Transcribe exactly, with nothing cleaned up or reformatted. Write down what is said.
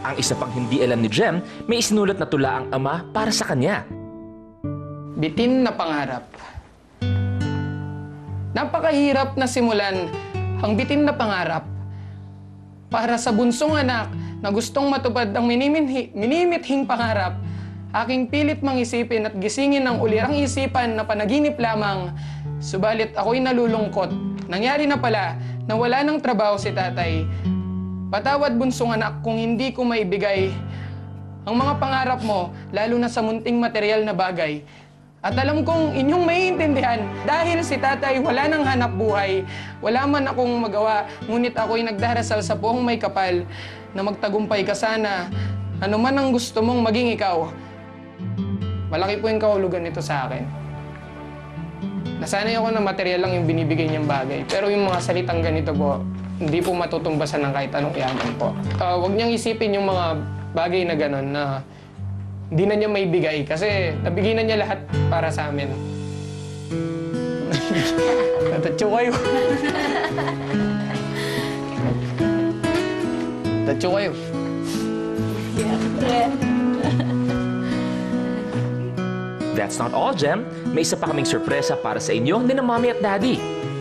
Ang isa pang hindi alam ni Jem, may isinulat na tula ang ama para sa kanya. Bitin na pangarap. Napakahirap na simulan ang bitin na pangarap para sa bunsong anak na gustong matupad ang miniminhi, minimithing pangarap. Aking pilit mang isipin at gisingin ang ulirang isipan na panaginip lamang. Subalit ako'y nalulungkot. Nangyari na pala na wala ng trabaho si tatay. Patawad bunsong anak kung hindi ko maibigay ang mga pangarap mo, lalo na sa munting material na bagay. At alam kong inyong maiintindihan dahil si tatay wala nang hanap buhay. Wala man akong magawa, ngunit ako'y nagdarasal sa puong may kapal na magtagumpay ka sana. Ano man ang gusto mong maging ikaw. Malaki po yung kahulugan nito sa akin. Nasanay ako na material lang yung binibigay niyang bagay. Pero yung mga salitang ganito po, hindi po matutumbasan ng kahit anong yaman po. Uh, huwag niyang isipin yung mga bagay na gano'n na hindi na niya maibigay kasi nabigay na niya lahat para sa amin. Natatyo kayo. Natatyo kayo. That's not all, Jem. May isa pa kaming sorpresa para sa inyo ni na Mommy at Daddy.